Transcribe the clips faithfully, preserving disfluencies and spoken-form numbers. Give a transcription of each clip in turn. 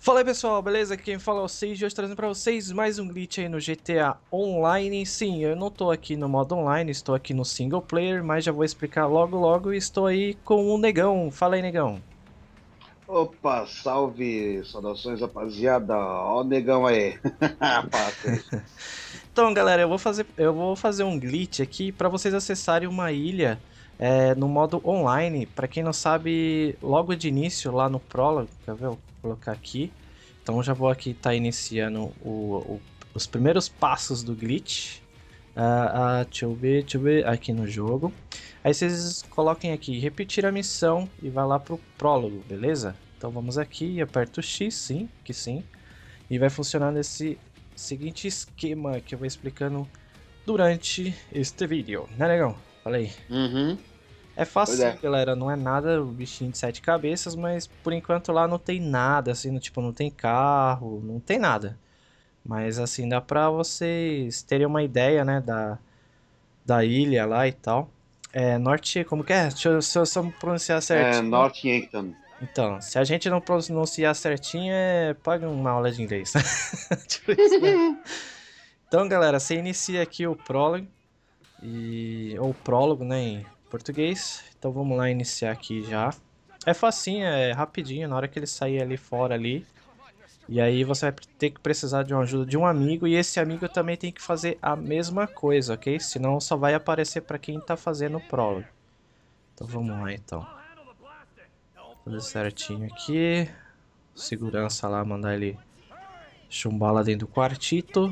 Fala aí pessoal, beleza? Aqui quem fala é o Sage, hoje trazendo pra vocês mais um glitch aí no G T A Online. Sim, eu não tô aqui no modo online, estou aqui no single player, mas já vou explicar logo logo e estou aí com o Negão. Fala aí, Negão. Opa, salve! Saudações, rapaziada! Ó o negão aí! Fácil aí. Então galera, eu vou fazer, eu vou fazer um glitch aqui pra vocês acessarem uma ilha é, no modo online. Pra quem não sabe, logo de início lá no prólogo, quer ver? Eu vou colocar aqui. Então já vou aqui estar tá iniciando o, o, os primeiros passos do glitch. Ah, ah, deixa eu ver, deixa eu ver aqui no jogo. Aí vocês coloquem aqui, repetir a missão e vai lá pro prólogo, beleza? Então vamos aqui, aperto o X, sim, que sim. E vai funcionar nesse seguinte esquema que eu vou explicando durante este vídeo, né, negão? Falei. Uhum, É pois fácil, é. galera, não é nada o bichinho de sete cabeças, mas por enquanto lá não tem nada, assim, no, tipo, não tem carro, não tem nada. Mas assim, dá pra vocês terem uma ideia, né, da, da ilha lá e tal. É, norte, como que é? Deixa eu, se eu só pronunciar É certinho. Northampton. Então, se a gente não pronunciar certinho, é... pague uma aula de inglês. Tipo isso, né? Então, galera, você inicia aqui o prólogo, e... ou prólogo, né, em português. Então vamos lá iniciar aqui já. É facinho, é rapidinho, na hora que ele sair ali fora ali. E aí você vai ter que precisar de uma ajuda de um amigo, e esse amigo também tem que fazer a mesma coisa, ok? Senão só vai aparecer para quem tá fazendo o prólogo. Então vamos lá então. Fazer certinho aqui. Segurança lá, mandar ele chumbar lá dentro do quartito.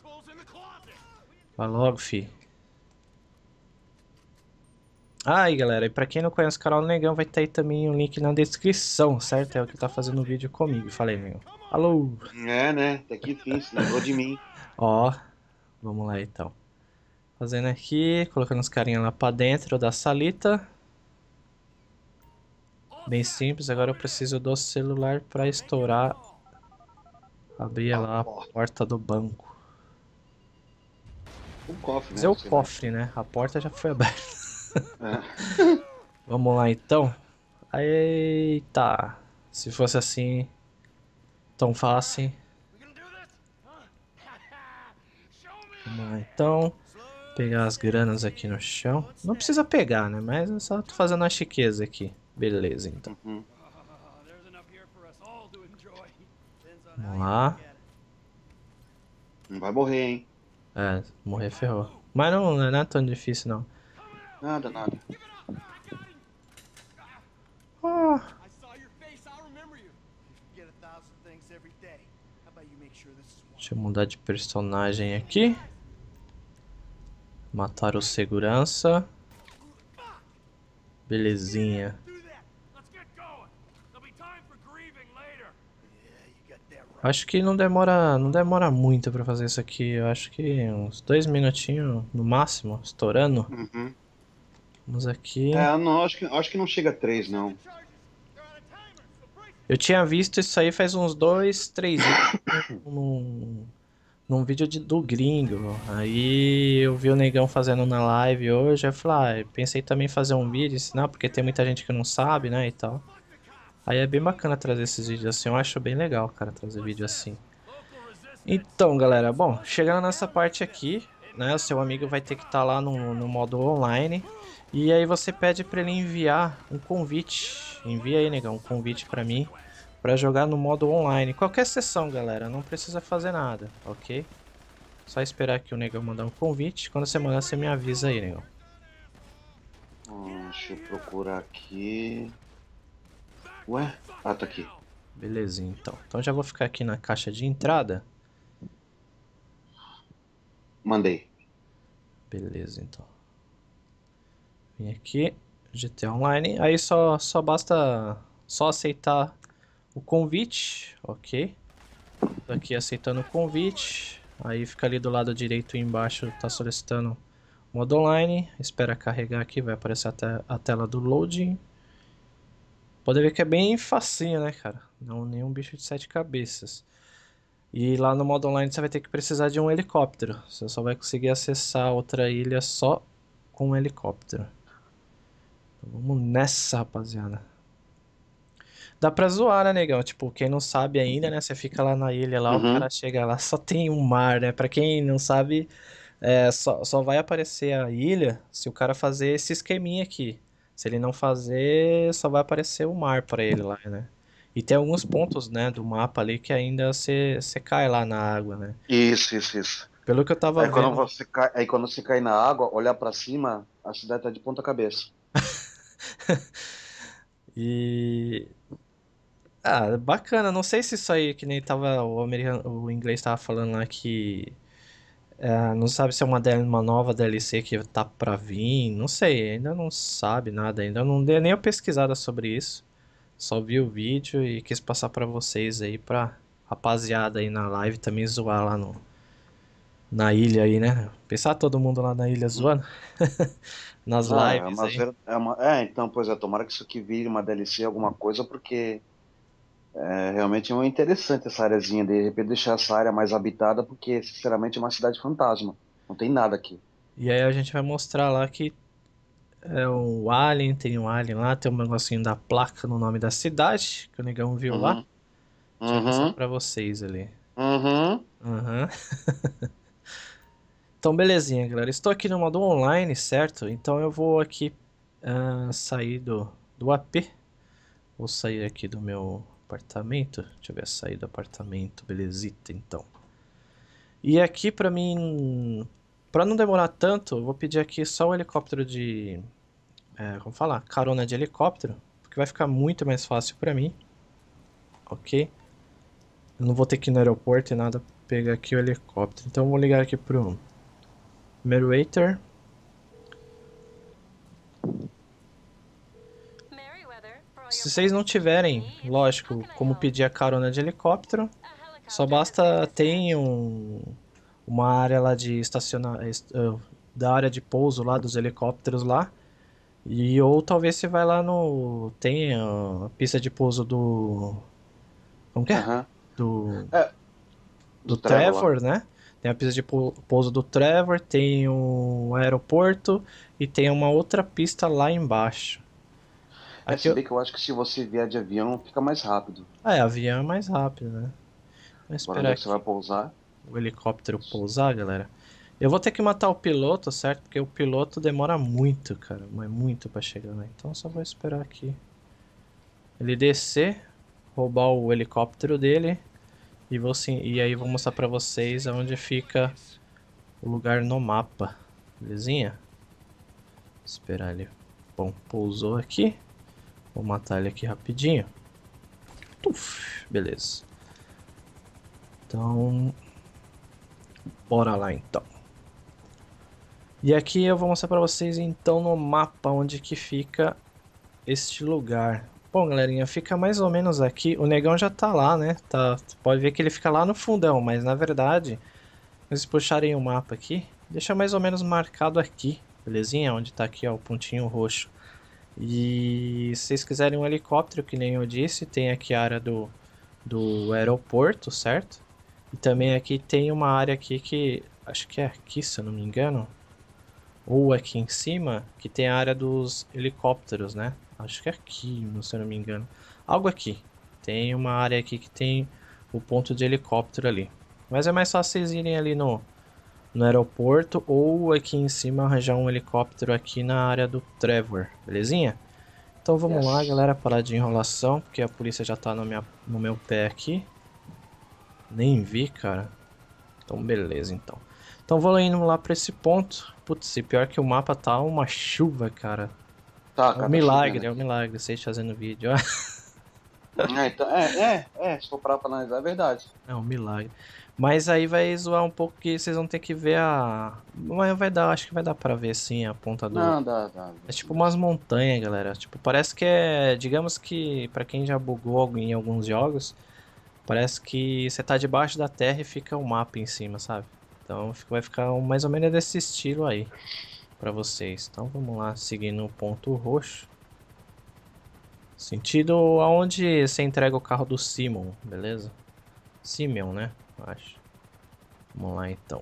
Vai logo, fi. Ah, e galera, e pra quem não conhece o canal do Negão, vai ter aí também um link na descrição, certo? É o que tá fazendo o vídeo comigo. Falei, Negão. Alô! É, né? Até que enfim, se lembrou de mim. Ó, vamos lá então. Fazendo aqui, colocando os carinha lá pra dentro da salita. Bem simples, agora eu preciso do celular pra estourar. Abrir A lá a porta. porta do banco. Um cofre, Fazer né? o Sei lá. cofre, né? A porta já foi aberta. É. Vamos lá então. Eita. Se fosse assim, tão fácil. Vamos lá então. Pegar as granas aqui no chão. Não precisa pegar, né? Mas eu só tô fazendo a chiqueza aqui. Beleza, então. Uhum. Vamos lá. Não vai morrer, hein? É, morrer ferrou. Mas não, não é tão difícil, não. Nada, nada. Ah, deixa eu mudar de personagem aqui. Matar o segurança. Belezinha. Acho que não demora, não demora muito pra fazer isso aqui. Eu acho que uns dois minutinhos no máximo, estourando. Uhum. Vamos aqui. É, não, acho que, acho que não chega a três, não. Eu tinha visto isso aí faz uns dois, três dias num, num vídeo de, do gringo. Aí eu vi o negão fazendo na live hoje. Eu falei, ah, pensei também em fazer um vídeo, ensinar, porque tem muita gente que não sabe, né, e tal. Aí é bem bacana trazer esses vídeos assim. Eu acho bem legal, cara, trazer vídeo assim. Então, galera, bom, chegando nessa parte aqui, né, o seu amigo vai ter que estar lá no, no modo online. E aí você pede para ele enviar um convite. Envia aí, negão, um convite para mim para jogar no modo online. Qualquer sessão, galera, não precisa fazer nada, ok? Só esperar que o negão mandar um convite. Quando você mandar, você me avisa aí, negão. Hum, deixa eu procurar aqui. Ué? Ah, tá aqui. Belezinha, então. Então já vou ficar aqui na caixa de entrada. Mandei. Beleza, então. Vem aqui, G T A Online. Aí só, só basta só aceitar o convite, ok? Tô aqui aceitando o convite. Aí fica ali do lado direito embaixo, tá solicitando modo online. Espera carregar aqui, vai aparecer até a tela do loading. Pode ver que é bem facinho, né, cara? Não nenhum bicho de sete cabeças. E lá no modo online você vai ter que precisar de um helicóptero. Você só vai conseguir acessar outra ilha só com um helicóptero. Então vamos nessa, rapaziada. Dá pra zoar, né, negão? Tipo, quem não sabe ainda, né? Você fica lá na ilha lá, o cara Uhum. chega lá, só tem um mar, né? Pra quem não sabe, é, só, só vai aparecer a ilha se o cara fazer esse esqueminha aqui. Se ele não fazer, só vai aparecer o mar pra ele lá, né? E tem alguns pontos, né, do mapa ali que ainda você você cai lá na água, né? Isso, isso, isso. Pelo que eu tava Aí quando vendo. você cai, aí quando você cai na água, olhar pra cima, a cidade tá de ponta cabeça. E. Ah, bacana. Não sei se isso aí, que nem tava o americano, o inglês tava falando lá que. Ah, não sabe se é uma, D L uma nova D L C que tá pra vir. Não sei, ainda não sabe nada. Ainda não dei nem uma pesquisada sobre isso. Só vi o vídeo e quis passar pra vocês aí, pra rapaziada aí na live também zoar lá no, na ilha aí, né? Pensar todo mundo lá na ilha Hum. zoando. Nas Ah, é lives uma, aí. ver- é uma, é, então, pois é, tomara que isso aqui vire uma D L C, alguma coisa, porque é realmente é interessante essa areazinha, de repente deixar essa área mais habitada, porque, sinceramente, é uma cidade fantasma. Não tem nada aqui. E aí a gente vai mostrar lá que é um alien, tem um alien lá, tem um negocinho da placa no nome da cidade, que o negão viu lá. Uhum, A gente vai mostrar uhum, pra vocês ali. uhum. Aham. Então, belezinha, galera. Estou aqui no modo online, certo? Então eu vou aqui ah, sair do, do A P. Vou sair aqui do meu apartamento. Deixa eu ver, sair do apartamento, belezita, então. E aqui pra mim, pra não demorar tanto, eu vou pedir aqui só o helicóptero de, é, como falar, carona de helicóptero, porque vai ficar muito mais fácil pra mim, ok? Eu não vou ter que ir no aeroporto e nada, pegar aqui o helicóptero. Então eu vou ligar aqui pro Meriwether. Se vocês não tiverem, lógico, como pedir a carona de helicóptero, só basta ter um, uma área lá de estacionar, da área de pouso lá dos helicópteros lá. E ou talvez você vai lá no, tem a pista de pouso do, como que é? Aham. Do, É, do do Trevor lá. Trevor, né? Tem a pista de pouso do Trevor, tem o aeroporto e tem uma outra pista lá embaixo. É, Aqui se eu... bem que eu acho que se você vier de avião, fica mais rápido. Ah, é, avião é mais rápido, né? Vamos Agora, onde esperar é que você vai aqui pousar? o helicóptero pousar, galera. Eu vou ter que matar o piloto, certo? Porque o piloto demora muito, cara. Mas muito pra chegar lá. Então só vou esperar aqui ele descer, roubar o helicóptero dele e vou sim, e aí vou mostrar pra vocês aonde fica o lugar no mapa. Belezinha? Esperar ele. Bom, pousou aqui. Vou matar ele aqui rapidinho. Uf, beleza. Então, bora lá então. E aqui eu vou mostrar pra vocês então no mapa onde que fica este lugar. Bom, galerinha, fica mais ou menos aqui. O negão já tá lá, né? Tá, pode ver que ele fica lá no fundão, mas na verdade, se vocês puxarem o mapa aqui, deixa mais ou menos marcado aqui, belezinha? Onde tá aqui, ó, o pontinho roxo. E se vocês quiserem um helicóptero, que nem eu disse, tem aqui a área do, do aeroporto, certo? E também aqui tem uma área aqui que, acho que é aqui, se eu não me engano, ou aqui em cima, que tem a área dos helicópteros, né? Acho que é aqui, se eu não me engano. Algo aqui. Tem uma área aqui que tem o ponto de helicóptero ali. Mas é mais fácil vocês irem ali no, no aeroporto ou aqui em cima arranjar um helicóptero aqui na área do Trevor, belezinha? Então vamos lá, Yes. galera, parar de enrolação, porque a polícia já tá no, minha, no meu pé aqui. Nem vi, cara. Então beleza, então. Então vou indo lá pra esse ponto. Putz, e pior que o mapa tá uma chuva, cara. Tá, É um cara, tá chovendo milagre, é um aqui. milagre, vocês fazendo vídeo. É, então, é, é, é, se for parar pra analisar, é verdade. É um milagre. Mas aí vai zoar um pouco que vocês vão ter que ver a. Mas vai dar, acho que vai dar pra ver sim a ponta do. Não, dá, dá. É dá sim, tipo dá umas sim. montanhas, galera. Tipo, parece que é. Digamos que pra quem já bugou em alguns jogos, parece que você tá debaixo da terra e fica um mapa em cima, sabe? Então fica- vai ficar um- mais ou menos desse estilo aí pra vocês. Então vamos lá, seguindo o ponto roxo. Sentido aonde você entrega o carro do Simon, beleza? Simeon, né? Eu acho. Vamos lá então.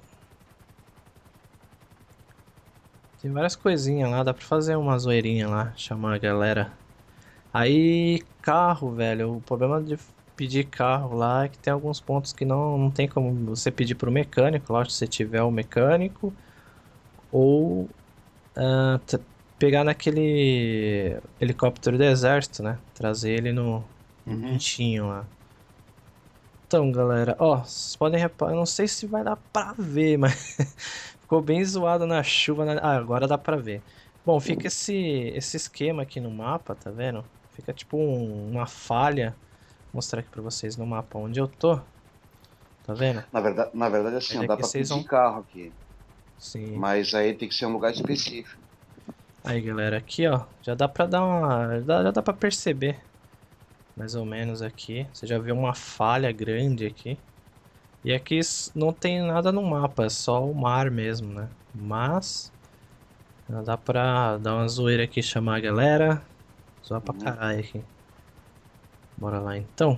Tem várias coisinhas lá, dá pra fazer uma zoeirinha lá, chamar a galera Aí, carro, velho, o problema de pedir carro lá é que tem alguns pontos que não, não tem como você pedir pro mecânico, lógico, se você tiver o mecânico, ou ah, t- pegar naquele helicóptero do exército, né? Trazer ele no, no Uhum. guinchinho lá. Então, galera, ó, vocês podem reparar, eu não sei se vai dar pra ver, mas ficou bem zoado na chuva. na- Ah, agora dá pra ver. Bom, fica esse, esse esquema aqui no mapa, tá vendo? Fica tipo um- uma falha. Vou mostrar aqui pra vocês no mapa onde eu tô, tá vendo? Na verdade, na verdade, assim, Aí ó, dá daqui pra vocês pedir vão. carro aqui, Sim. mas aí tem que ser um lugar específico. Aí, galera, aqui ó, já dá pra dar uma. Já, já dá pra perceber, mais ou menos aqui. Você já vê uma falha grande aqui. E aqui s- não tem nada no mapa, é só o mar mesmo, né? Mas já dá pra dar uma zoeira aqui, chamar a galera. Zoar pra Uhum. caralho aqui. Bora lá então.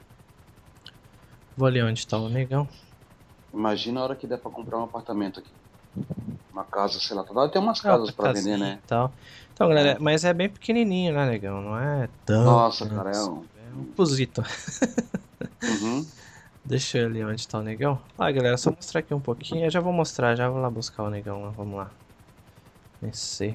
Vou ali onde tá o negão. Imagina a hora que der pra comprar um apartamento aqui. Uma casa, sei lá. Toda hora tem umas Ah, casas pra pra vender, casinha e né? tal. Então, galera, É. mas é bem pequenininho, né, negão? Não é tão Nossa, grande cara, é assim. um. É um pusito. Uhum. Deixa eu ali onde tá o negão. Ah, galera, só mostrar aqui um pouquinho. Eu já vou mostrar, já vou lá buscar o negão lá. Vamos lá. Nem sei.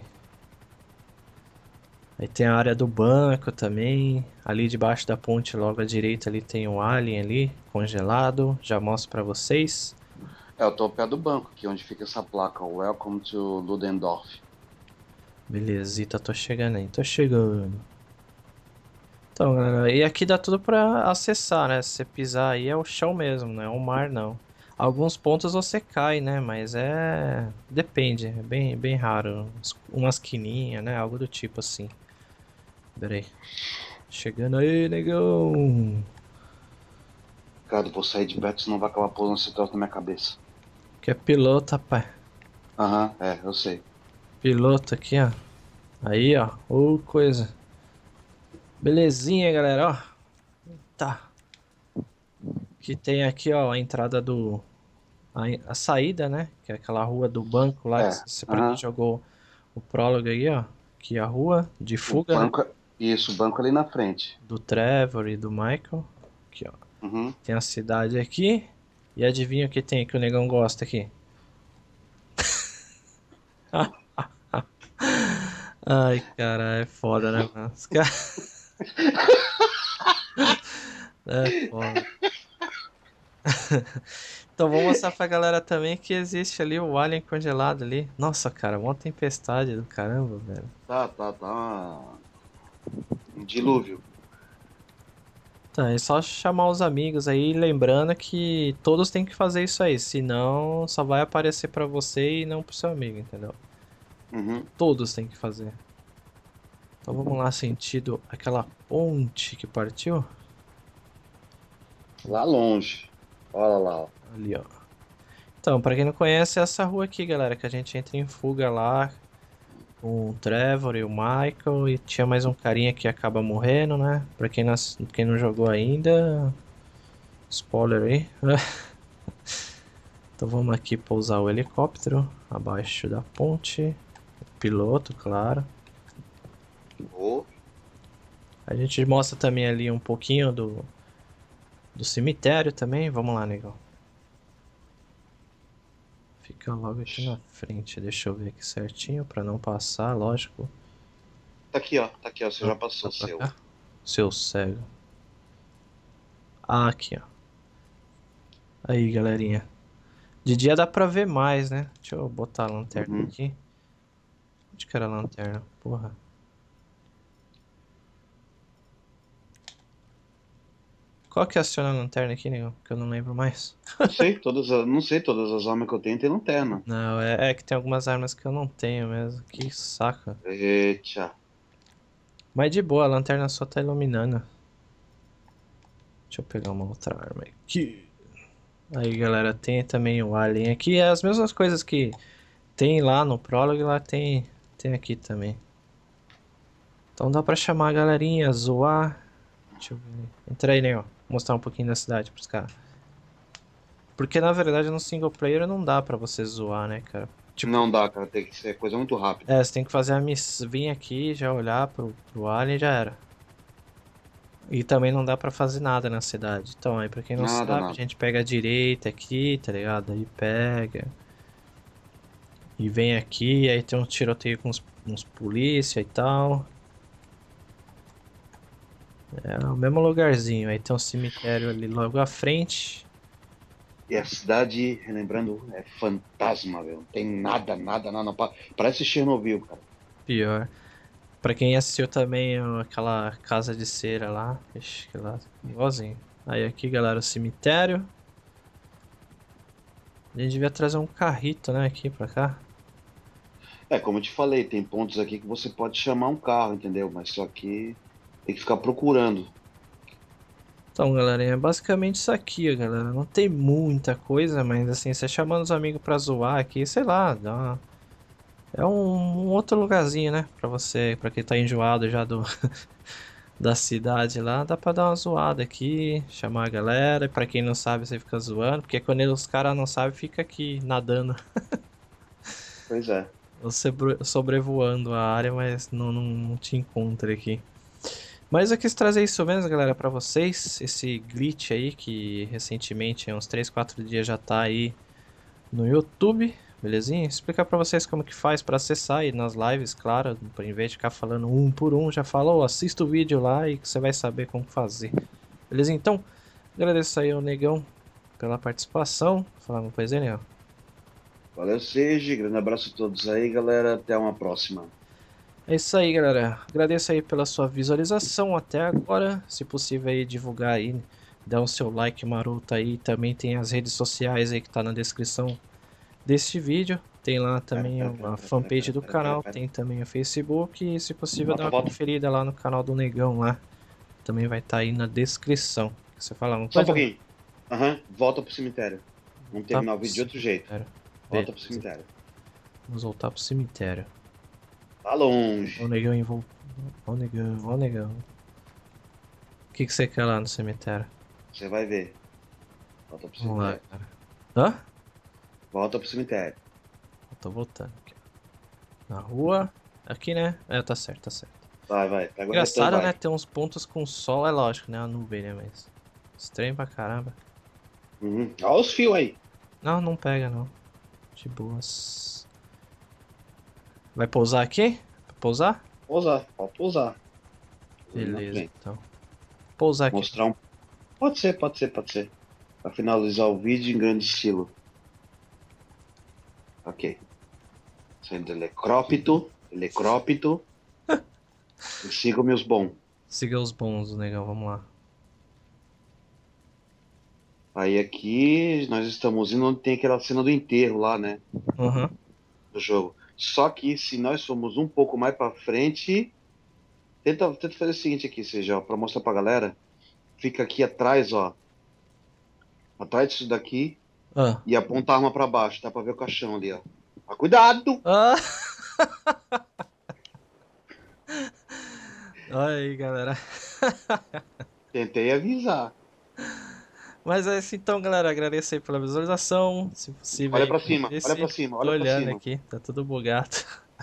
Aí tem a área do banco também. Ali debaixo da ponte, logo à direita, ali tem um alien ali, congelado. Já mostro pra vocês. É, eu tô ao pé do banco aqui, onde fica essa placa. Welcome to Ludendorff. Belezita, tô chegando aí, tô chegando. Então, galera, e aqui dá tudo pra acessar, né? Se você pisar aí é o chão mesmo, não é o mar não. Alguns pontos você cai, né? Mas é... Depende, é bem, bem raro. Umas quininhas, né? Algo do tipo assim. Pera aí. Chegando aí, negão. Cara, eu vou sair de perto, senão vai acabar pousando esse troço na minha cabeça. Que é piloto, rapaz. Aham, é, eu sei. Piloto aqui, ó. Aí, ó. Ô, coisa. Belezinha, galera, ó. Tá. Que tem aqui, ó, a entrada do... A, a saída, né? Que é aquela rua do banco lá. Que É, você, pra quem aham. jogou o prólogo aí, ó. Aqui a rua de O fuga, né? banco, é- isso, o banco ali na frente. Do Trevor e do Michael. Aqui, ó. Uhum. Tem a cidade aqui. E adivinha o que tem que o negão gosta aqui? Ai, cara, é foda, né, mano? Os caras... É foda. Então vou mostrar pra galera também que existe ali o alien congelado ali. Nossa, cara, uma tempestade do caramba, velho. Tá, tá, tá. Um dilúvio. Tá, é só chamar os amigos aí, lembrando que todos têm que fazer isso aí, senão só vai aparecer pra você e não pro seu amigo, entendeu? Uhum. Todos têm que fazer. Então vamos lá, sentido aquela ponte que partiu. Lá longe. Olha lá, ó. Ali, ó. Então, pra quem não conhece, é essa rua aqui, galera, que a gente entra em fuga lá com o Trevor e o Michael, e tinha mais um carinha que acaba morrendo, né? Pra quem não, quem não jogou ainda, spoiler aí. Então vamos aqui pousar o helicóptero abaixo da ponte. Piloto, claro. Oh, A gente mostra também ali um pouquinho do, do cemitério também. Vamos lá, negão. Fica logo aqui na frente. Deixa eu ver aqui certinho pra não passar, lógico. tá aqui, ó. Tá aqui, ó. Você já passou Tá o pra seu. cá? Seu cego. Ah, aqui, ó. Aí, galerinha. De dia dá pra ver mais, né? Deixa eu botar a lanterna Uhum. aqui. Onde que era a lanterna? Porra. Qual que aciona a lanterna aqui, negão? Que eu não lembro mais. Não sei, todas as, não sei, todas as armas que eu tenho tem lanterna. Não, é, é que tem algumas armas que eu não tenho mesmo. Que saco. Eita. Mas de boa, a lanterna só tá iluminando. Deixa eu pegar uma outra arma aqui. Aí, galera, tem também o alien aqui. É as mesmas coisas que tem lá no prólogo, lá tem, tem aqui também. Então dá pra chamar a galerinha, zoar. Deixa eu ver. Entra aí, né, ó. Mostrar um pouquinho da cidade pros caras. Porque na verdade no single player não dá pra você zoar, né, cara? Tipo, Não dá, cara. Tem que ser coisa muito rápida. é, você tem que fazer a missão, vir aqui, já olhar pro, pro alien e já era. E também não dá pra fazer nada na cidade. Então, aí pra quem não Nada, sabe, a nada. gente pega a direita aqui, tá ligado? Aí pega e vem aqui, aí tem um tiroteio com uns, uns polícia e tal. É o mesmo lugarzinho. Aí tem um cemitério ali logo à frente. E a cidade, relembrando, é fantasma, velho. Não tem nada, nada, nada. pa- Parece Chernobyl, cara. Pior. Pra quem assistiu também ó, aquela casa de cera lá. Ixi, que lá, igualzinho. Aí aqui, galera, o cemitério. A gente devia trazer um carrito, né, aqui pra cá. É, como eu te falei, tem pontos aqui que você pode chamar um carro, entendeu? Mas só que tem que ficar procurando. Então, galerinha, é basicamente isso aqui, ó, galera. Não tem muita coisa, mas assim, você chamando os amigos pra zoar aqui, sei lá, dá uma... é um, um outro lugarzinho, né? Pra você, pra quem tá enjoado já do, da cidade lá, dá pra dar uma zoada aqui, chamar a galera. E pra quem não sabe, você fica zoando, porque quando os caras não sabem, fica aqui nadando Pois é. ou sobre- sobrevoando a área, mas não, não, não te encontra aqui. Mas eu quis trazer isso mesmo, galera, pra vocês. Esse glitch aí que recentemente, há uns três, quatro dias já tá aí no YouTube, belezinha? Explicar pra vocês como que faz pra acessar e nas lives, claro, em vez de ficar falando um por um, já falou, assista o vídeo lá e que você vai saber como fazer. Beleza? Então, agradeço aí ao Negão pela participação. Falar uma coisa, Negão. Valeu, Seiji. Grande abraço a todos aí, galera. Até uma próxima. É isso aí, galera. Agradeço aí pela sua visualização até agora. Se possível aí divulgar aí, dá o seu like maroto aí. Também tem as redes sociais aí que tá na descrição deste vídeo. Tem lá Pera, também pera, pera, a pera, pera, fanpage pera, do pera, pera, canal, pera. tem também o Facebook e se possível dá Volta, uma volta. conferida lá no canal do Negão lá. Também vai estar aí na descrição. Você fala alguma Só um coisa, né? pouquinho. Aham, volta pro cemitério. Vamos Voltar terminar o pro vídeo de outro jeito. cemitério. Volta pro Beleza. cemitério. Vamos voltar pro cemitério. Tá Ó o longe. Negão envolvido. Ó o Negão, ó o Negão. O que que você quer lá no cemitério? Você vai ver. Volta pro Vamos lá, cemitério. cara. Hã? Volta pro cemitério. Eu tô voltando aqui. Na rua. Aqui, né? É, tá certo, tá certo. Vai, vai. Pega o retão e Engraçado, né? vai. Tem uns pontos com sol, é lógico, né? A nuvem, né? Mas. Estranho pra caramba. Uhum. Olha os fios aí. Não, não pega, não. De boas. Vai pousar aqui? Vai pousar? Pousar. Pode pousar. Ali na Beleza, frente. então. Pousar aqui. Mostrar um. Pode ser, pode ser, pode ser. Pra finalizar o vídeo em grande estilo. Ok. Sendo telecrópito. Telecrópito. E sigam meus bons. Siga os bons, negão. Vamos lá. Aí aqui nós estamos indo onde tem aquela cena do enterro lá, né? Aham. Do jogo. Só que se nós formos um pouco mais pra frente. Tenta, tenta fazer o seguinte aqui, seja, ó, pra mostrar pra galera. Fica aqui atrás, ó. Atrás disso daqui. Ah. E aponta a arma pra baixo. Dá pra ver o caixão ali, ó. Mas cuidado! Ah! Olha aí, galera. Tentei avisar. Mas é isso então, galera. Agradeço aí pela visualização. Se possível Olha aí, pra cima, olha pra esse. cima, Tô olha pra olhando cima. aqui, tá tudo bugado.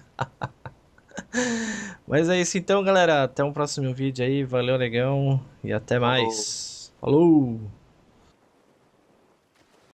Mas é isso então, galera. Até um próximo vídeo aí. Valeu, negão. E até Falou. mais. Falou!